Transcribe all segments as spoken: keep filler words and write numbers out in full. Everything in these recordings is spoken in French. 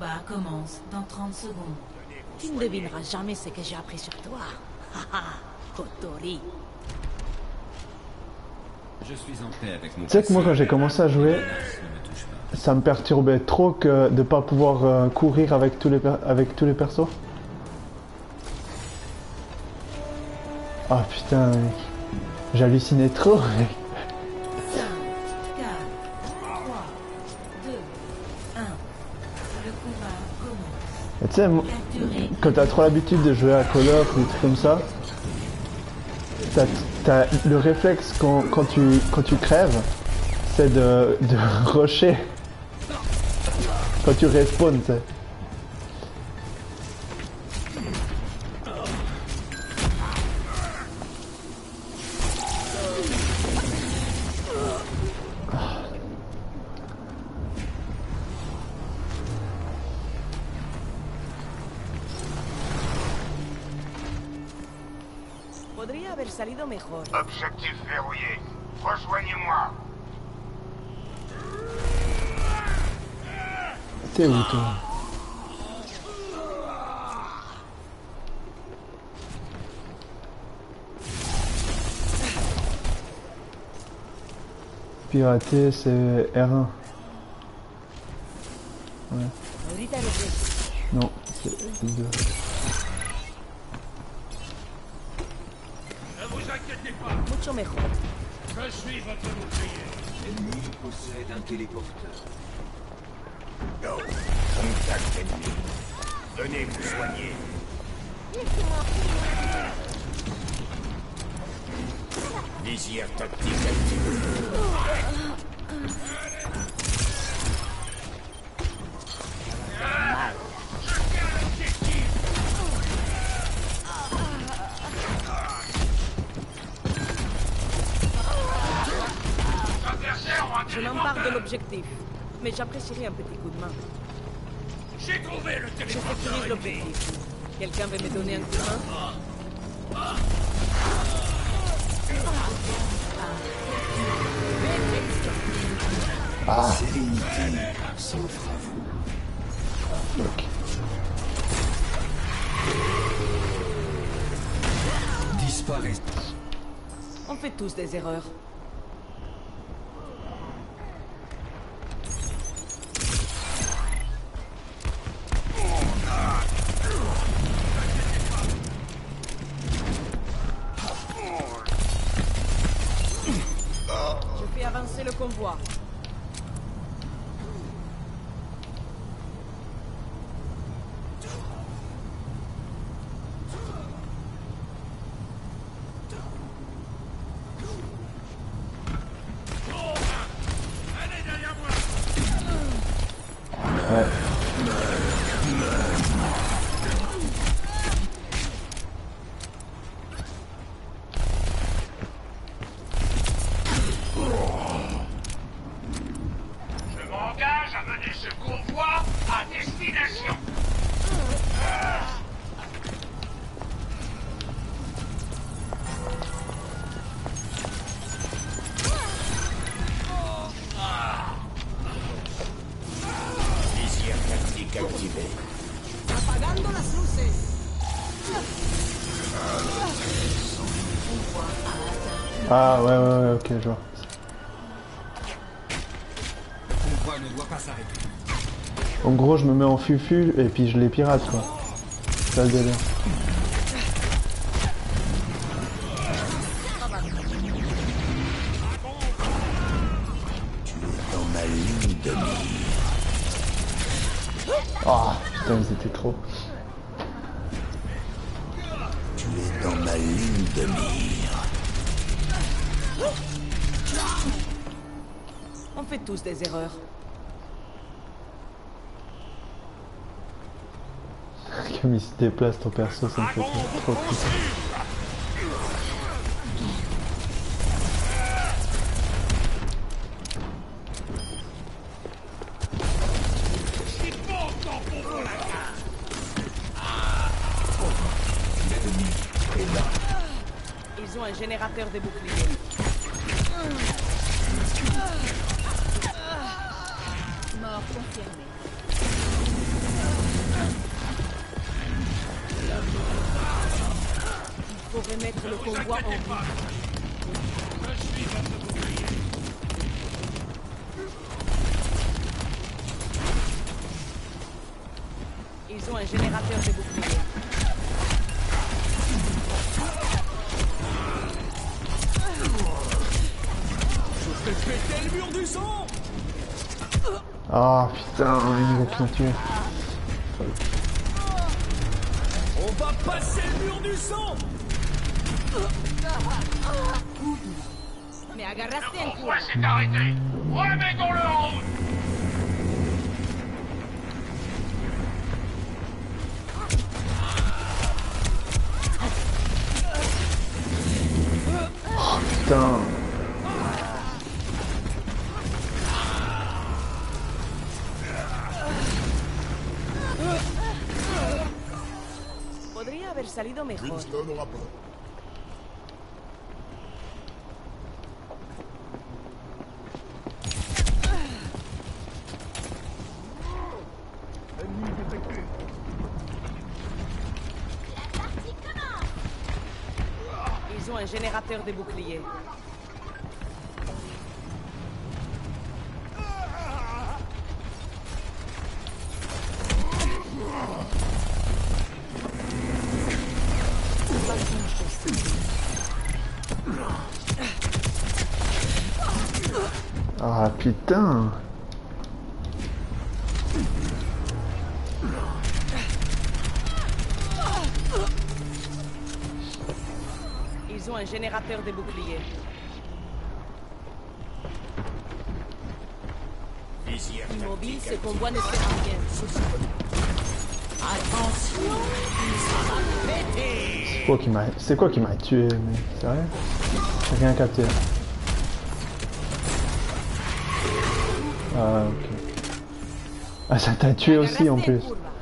combat commence dans trente secondes. Tu ne devineras jamais ce que j'ai appris sur toi. Haha, Kotori. Je suis en paix avec mon. Tu sais que moi quand j'ai commencé à jouer, ça me perturbait trop que de pas pouvoir euh, courir avec tous les per avec tous les persos. Ah putain mec, j'hallucinais trop mec. cinq, quatre, trois, deux, un. Le combat commence. Tu sais, moi, quand t'as trop l'habitude de jouer à Call of ou des trucs comme ça, t'as t'as le réflexe quand, quand tu quand tu crèves, c'est de, de rusher quand tu respawns, tu sais. Podría haber salido mejor. Objectif verrouillé. Rejoignez-moi. T'es où toi? Pirater c'est R un. Ouais. Ahorita lo sé. Non, c'est deux. Ne vous inquiétez pas. Mucho mejor. Je suis votre bouclier. L'ennemi possède un téléporteur. Go. Contact ennemi. Venez vous soigner. Visière tactique activée. Je m'empare de l'objectif, mais j'apprécierais un petit coup de main. J'ai trouvé le Je téléporteur sécurise ennemi. l'objectif. Quelqu'un veut me donner un coup de main? Ah, Sérénité s'offre à vous. ok. Disparaît. On fait tous des erreurs. Je fais avancer le convoi. Allez derrière moi. Ouais. Je m'engage à mener ce convoi à destination. Visière tactique activée. Apagando las luces. Ah ouais ouais ouais, ok, je vois. Le convoi ne doit pas s'arrêter. En gros, je me mets en fufu et puis je les pirate quoi. C'est ça le délire. Dans ma ligne de mire. Ah putain, ils étaient trop. Tu es dans ma ligne de mire. On fait tous des erreurs. Comme il se déplace ton perso, ça me fait trop, trop flipper. C'est bon temps pour vous la carte. L'ennemi est là. Ils ont un générateur de boucliers. Mort confirmée. Faut remettre le convoi en route. Ils ont un générateur de boucliers. Je fais péter le mur du sang. Ah putain, il nous a qui ont tué. On va passer le mur du sang. Me agarraste en Pourquoi curva. c'est arrêté? Remettons-le en route. Putain. Podría haber salido mejor. Ils ont un générateur de boucliers. Ah putain. Ils ont un générateur de boucliers. Immobile, ce convoi ne sert à rien. Attention, C'est quoi qui m'a c'est quoi qui m'a tué, mais sérieux? J'ai rien capté. Ah ok. Ah ça t'a tué aussi en plus.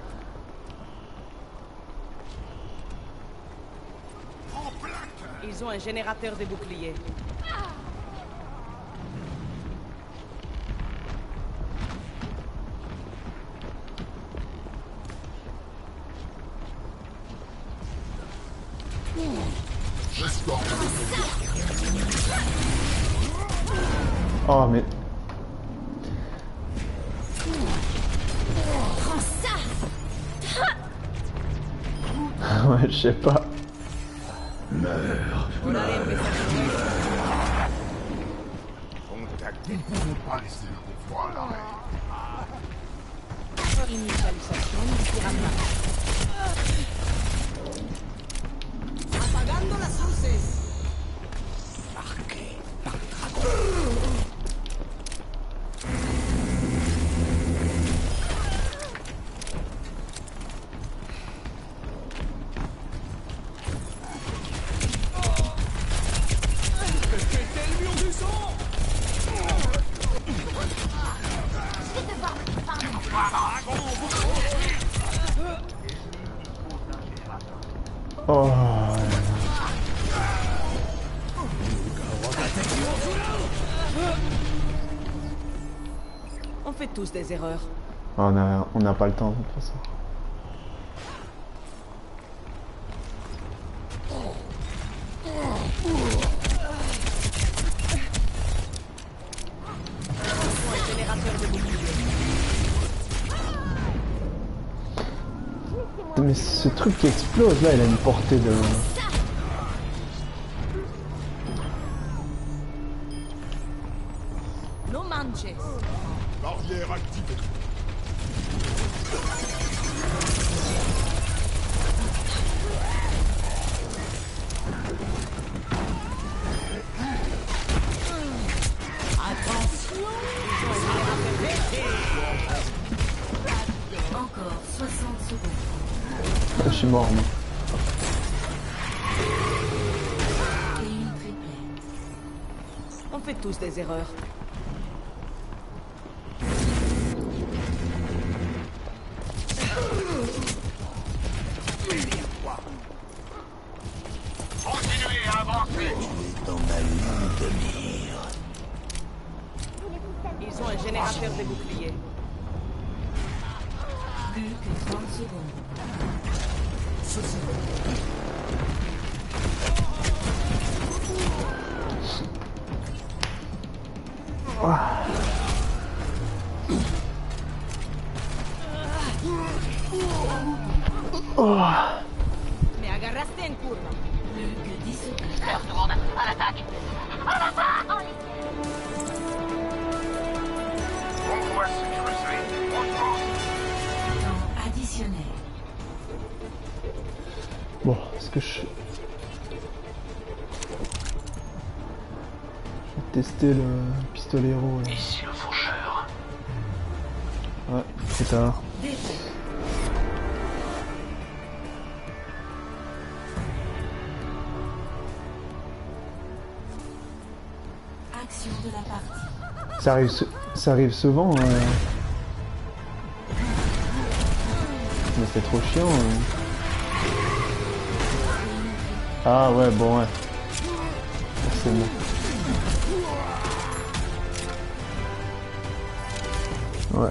Ils ont un générateur de boucliers. Oh mais. Ouais, je sais pas. Meurs. Nous ne pouvons pas laisser le convoi à l'arrêt. Inicialización de pirata. Apagando las luces. Marqué. Oh. On fait tous des erreurs. On a on n'a pas le temps de toute façon. Mais ce truc qui explose là, il a une portée de... No manches. Barrière activée. Encore soixante secondes. Je suis mort moi. Et une triplette. On fait tous des erreurs. Continuez à avancer. Dans ma ligne de mire. Ils ont un générateur de boucliers. Plus que trente secondes. Métete en curva. Plus que dix secondes. L'heure tourne. À l'attaque. À l'attaque. Convoi sécurisé. On pousse. Temps additionnel. Bon, est-ce que je... Je vais tester le pistolero. Là. Ici le faucheur. Ouais, trop tard. Défait. Action de la partie. Ça arrive, sou- ça arrive souvent. euh. Mais c'est trop chiant. euh. Ah ouais, bon ouais. Forcément. Ouais.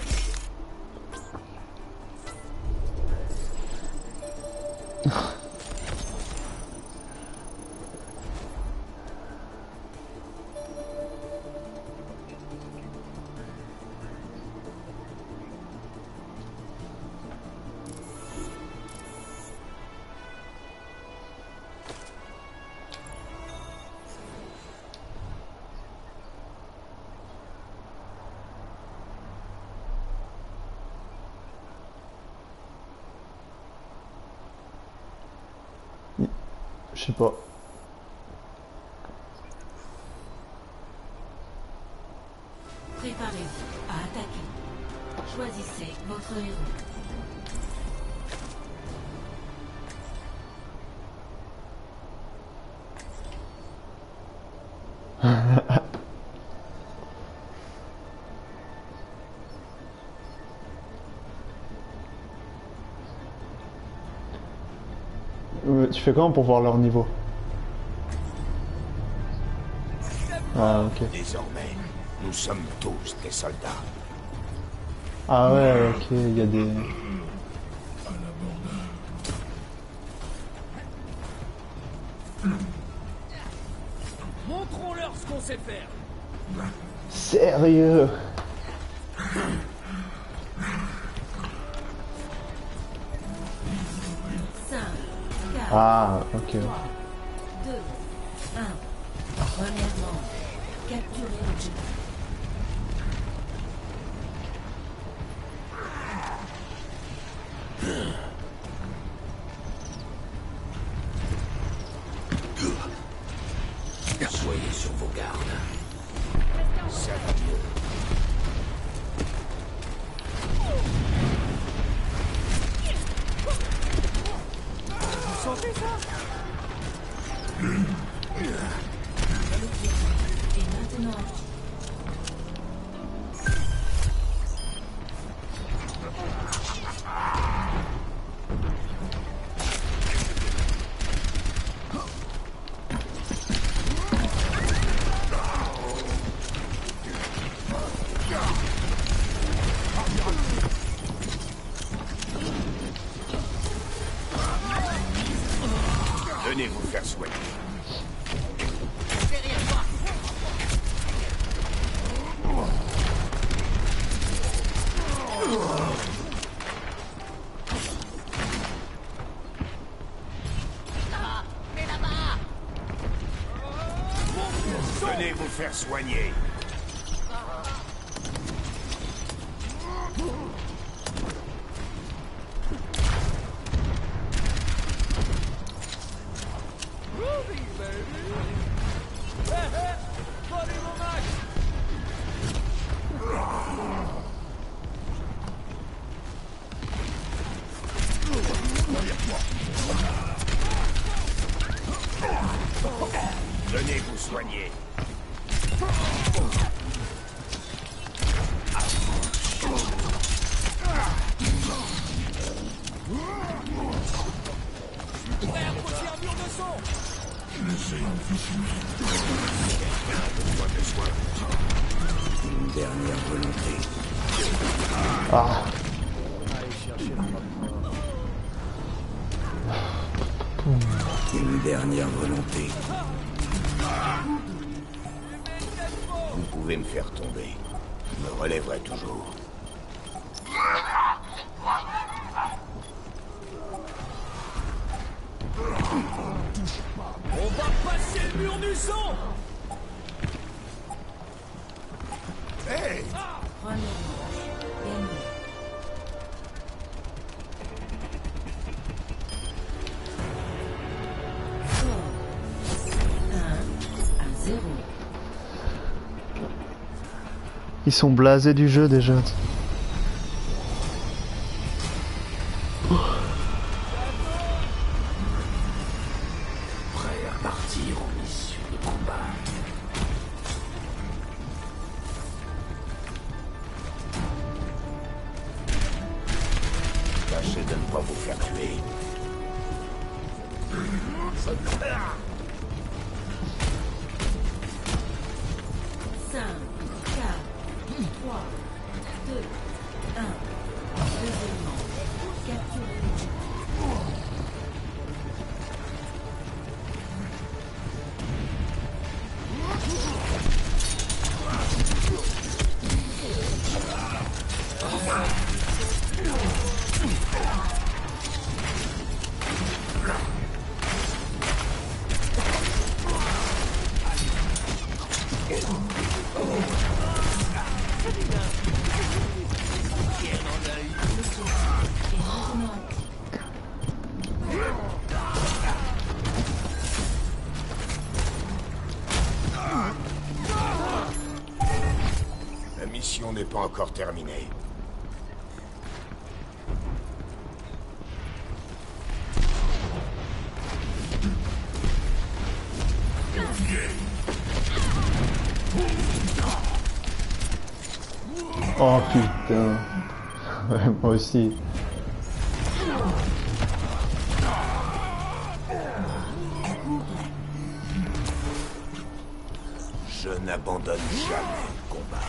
Je sais pas. Préparez-vous à attaquer. Choisissez votre héros. Euh, Tu fais comment pour voir leur niveau? Ah ok. Désormais, nous sommes tous des soldats. Ah ouais, ok, il y a des... Montrons-leur ce qu'on sait faire. Sérieux? cinq, quatre, Ah, ok. trois, deux, un. Premièrement, capturez l'objectif. Soyez sur vos gardes. Ça va mieux. Vous sentez ça? Et maintenant, Venez vous faire soigner. Venez vous faire soigner. Venez vous soigner. Prêt à poser un mur de son. Besoin de soin. Une dernière volonté. Ah, Une dernière volonté. Vous pouvez me faire tomber. Je me relèverai toujours. mur du sang. Hey! Première manche. Gagné. Score un à zéro. Ils sont blasés du jeu déjà. Prêt à partir en mission de combat. Tâchez de ne pas vous faire tuer. cinq, quatre, trois, deux, un. Deuxième manche. Capturez l'objectif. La mission n'est pas encore terminée. Oh putain. Ouais, moi aussi. Je n'abandonne jamais le combat.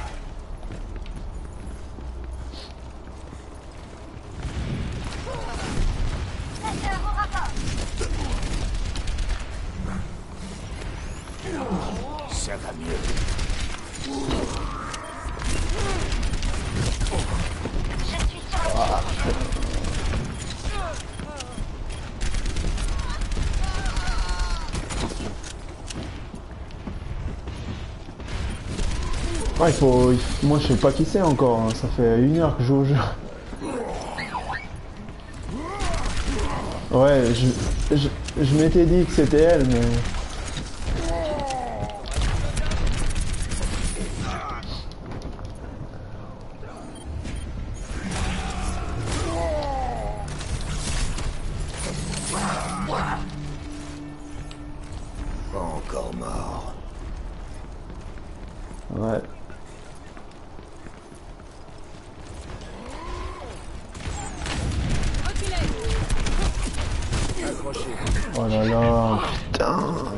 Ça va mieux. Ah, il faut... il faut- Moi je sais pas qui c'est encore, hein. Ça fait une heure que je joue au jeu. Ouais, je, je, je m'étais dit que c'était elle, mais... Pas encore mort. Ouais. Oh là là, putain.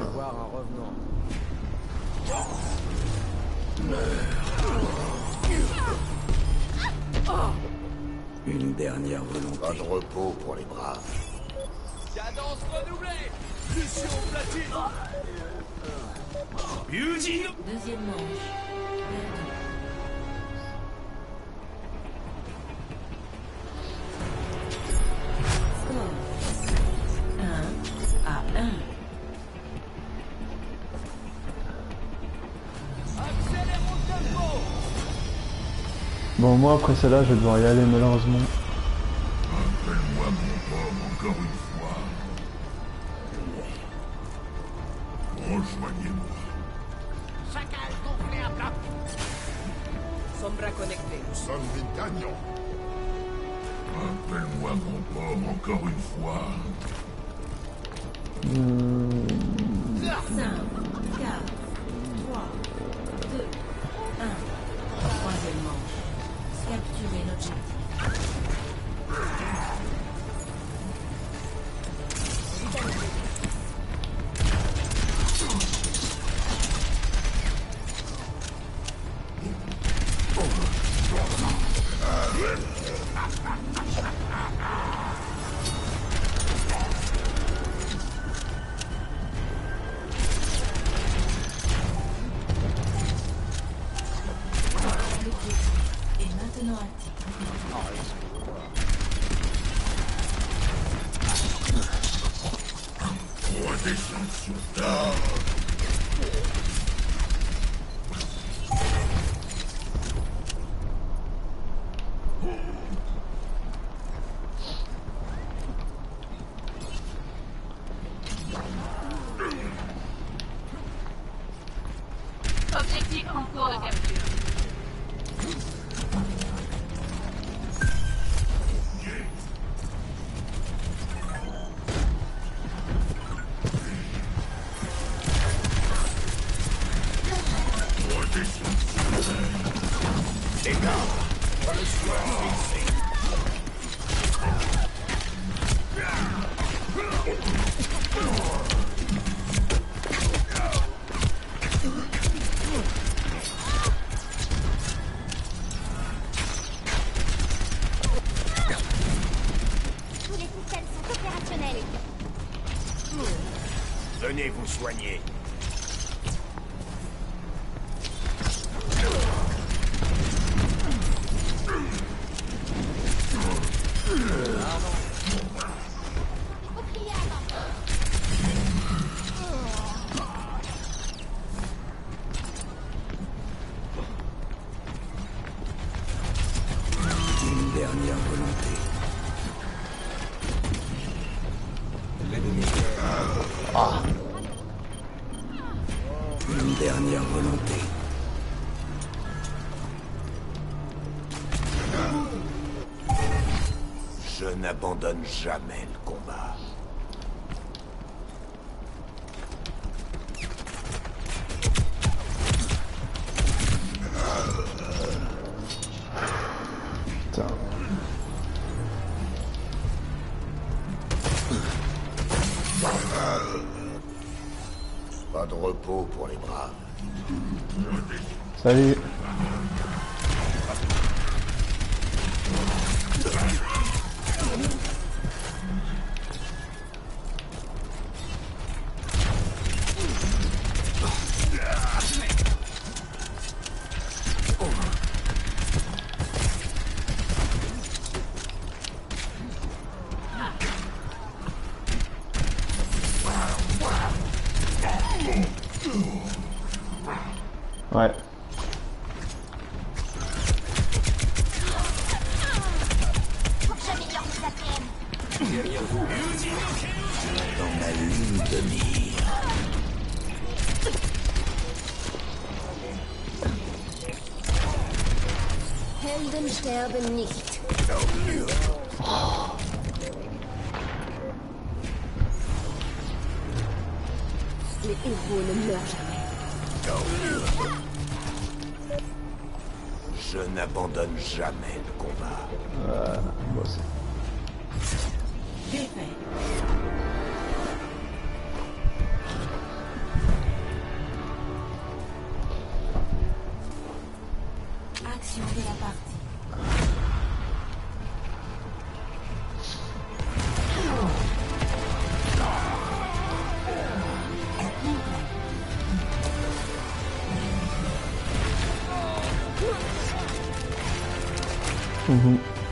Une dernière volonté. Pas de repos pour les braves. Cadence renouvelée. Mission platine. Eugene. Deuxième manche. Perdu. Score un à un. Accélérons le tempo. Bon, moi après celle-là, je vais devoir y aller malheureusement. Appelle-moi mon homme encore une fois. Rejoignez-moi. Chacal gonflé à plat. Sombra connecté. Nous sommes des gagnants. Appelle-moi mon homme encore une fois. cinq, quatre, trois, deux, un. Troisième manche. Capturez l'objectif. Et maintenant actif. Redescends sur terre. Objectif en cours de capture. Tous les systèmes sont opérationnels. Venez vous soigner. Bouclier à main. Une dernière volonté. Une dernière volonté. Je n'abandonne jamais le combat. Putain. Pas de repos pour les braves. Salut. Ouais. Faut que j'améliore mes A P M. Dans ma ligne de mire. Helden sterben nicht. Les héros ne meurent jamais. Je n'abandonne jamais le combat. Euh, bon, c'est- Défait. Action de la partie. Mhm.